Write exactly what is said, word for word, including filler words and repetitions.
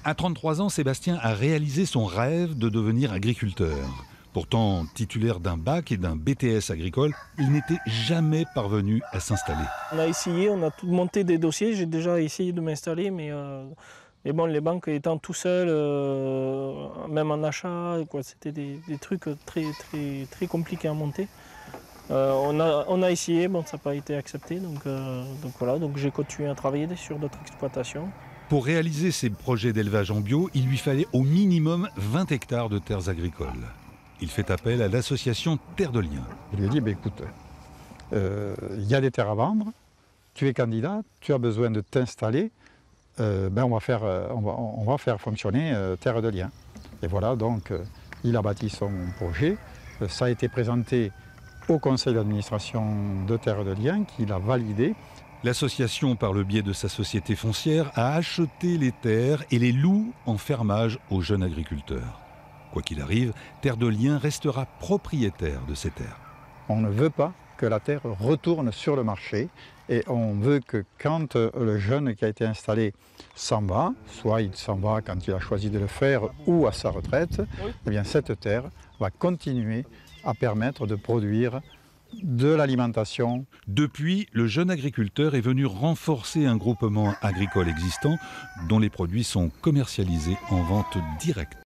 À trente-trois ans, Sébastien a réalisé son rêve de devenir agriculteur. Pourtant, titulaire d'un bac et d'un B T S agricole, il n'était jamais parvenu à s'installer. On a essayé, on a tout monté des dossiers. J'ai déjà essayé de m'installer, mais, euh, mais bon, les banques étant tout seul, euh, même en achat, c'était des, des trucs très, très, très compliqués à monter. Euh, on, a, on a essayé, bon, ça n'a pas été accepté, donc, euh, donc voilà, donc j'ai continué à travailler sur d'autres exploitations. Pour réaliser ses projets d'élevage en bio, il lui fallait au minimum vingt hectares de terres agricoles. Il fait appel à l'association Terre de Liens. Je lui ai dit, bah, écoute, il euh, y a des terres à vendre, tu es candidat, tu as besoin de t'installer, euh, ben on, va faire, on, va, on va faire fonctionner euh, Terre de Liens. Et voilà, donc euh, il a bâti son projet, euh, ça a été présenté au conseil d'administration de Terre de Liens qui l'a validé. L'association, par le biais de sa société foncière, a acheté les terres et les loue en fermage aux jeunes agriculteurs. Quoi qu'il arrive, Terre de Liens restera propriétaire de ces terres. On ne veut pas que la terre retourne sur le marché et on veut que quand le jeune qui a été installé s'en va, soit il s'en va quand il a choisi de le faire ou à sa retraite, eh bien cette terre va continuer à permettre de produire de l'alimentation. Depuis, le jeune agriculteur est venu renforcer un groupement agricole existant dont les produits sont commercialisés en vente directe.